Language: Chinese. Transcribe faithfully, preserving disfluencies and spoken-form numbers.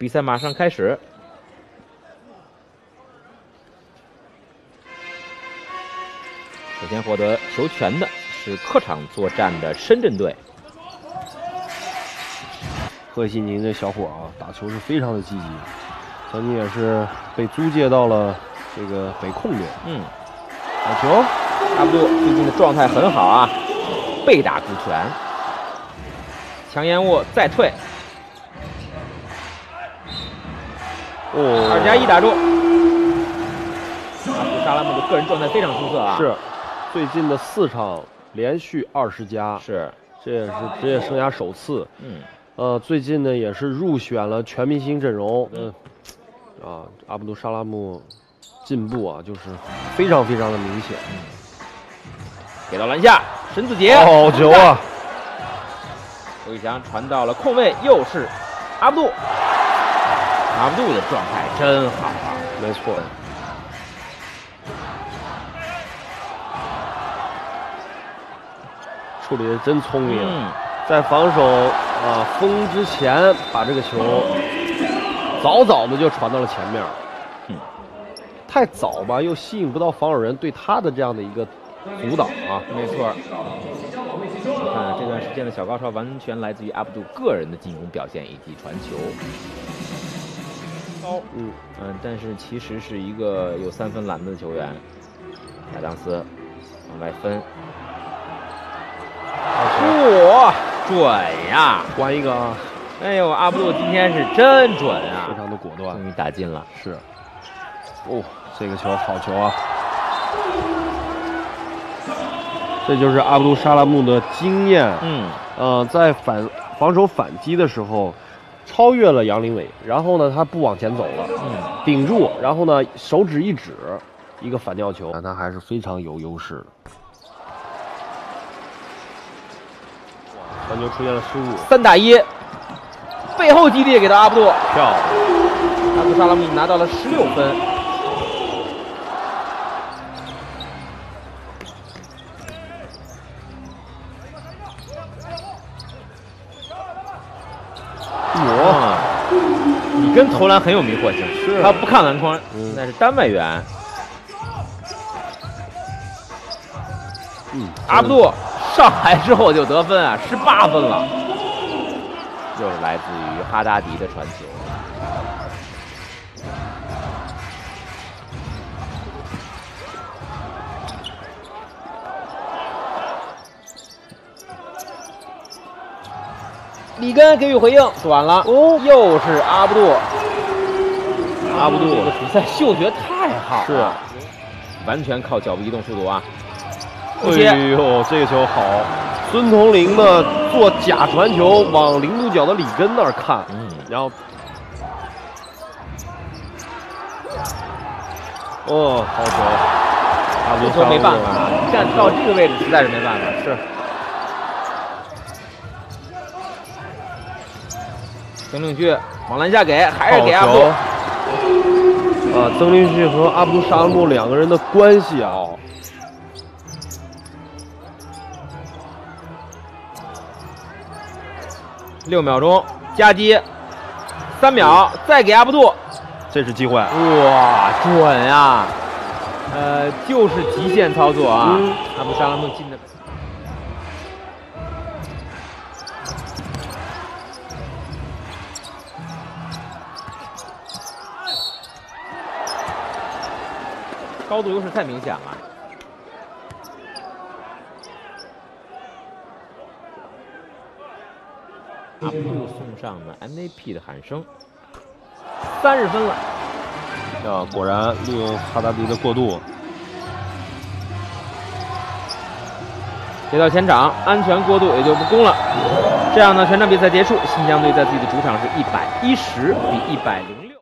比赛马上开始。首先获得球权的是客场作战的深圳队。 贺西宁这小伙啊，打球是非常的积极，曾经也是被租借到了这个北控队。 嗯， 好球！ 阿布杜最近的状态很好啊，被打出拳，强延误再退。 哦， 二加一打住。阿布沙拉木的个人状态非常出色啊！ 是，最近的四场连续二十加， 是， 这也是职业生涯首次。 嗯， 呃，最近呢也是入选了全明星阵容。嗯，啊，阿卜杜沙拉木进步啊，就是非常非常的明显。 嗯，给到篮下，申子杰， 好球啊！ 刘宇翔传到了空位，又是阿卜杜。 阿卜杜的状态真好啊！ 没错，处理的真聪明， 嗯、 在防守啊封之前把这个球早早的就传到了前面。 嗯， 太早吧，又吸引不到防守人对他的这样的一个阻挡啊。 没错。看这段时间的小高潮，完全来自于阿卜杜个人的进攻表现以及传球。 高，嗯嗯，但是其实是一个有三分篮的球员，亚当斯往外分，嚯，准呀！ 关一个啊！ 哎呦，阿卜杜今天是真准啊， 非常的果断， 终于打进了。 是，哦，这个球好球啊！这就是阿卜杜沙拉木的经验， 嗯， 呃，在反防守反击的时候。 超越了杨林伟，然后呢，他不往前走了，嗯，顶住，然后呢，手指一指，一个反吊球，他还是非常有优势的。传球出现了失误， 三打一，背后基地给到阿卜杜， 漂亮， 阿卜杜沙拉木拿到了十六分。 我， 你跟投篮很有迷惑性， 是他不看篮筐， 嗯、 那是单外援。 嗯， 阿卜杜上来之后就得分啊，十八分了，又是来自于哈达迪的传球。里根给予回应，短了。哦，又是阿卜杜。阿卜杜这个比赛嗅觉太好了，是，完全靠脚步移动速度啊。 哎呦，这个球好！孙彤林呢做假传球，往零度角的里根那儿看，嗯，然后，哦，好球！阿卜杜说没办法，站到这个位置实在是没办法，是。 曾令旭往篮下给，还是给阿卜杜。 啊，曾令旭和阿卜杜沙拉木两个人的关系啊， 六秒钟夹击，三秒再给阿卜杜， 这是机会。 哇，准呀！呃，就是极限操作啊！嗯、阿卜杜沙拉木进的。 高度优势太明显了。阿卜杜送上了 M V P 的喊声，三十分了。 啊，果然利用哈达迪的过渡， 接到前场，安全过渡也就不攻了。这样呢，全场比赛结束，新疆队在自己的主场是一百一十比一百零六。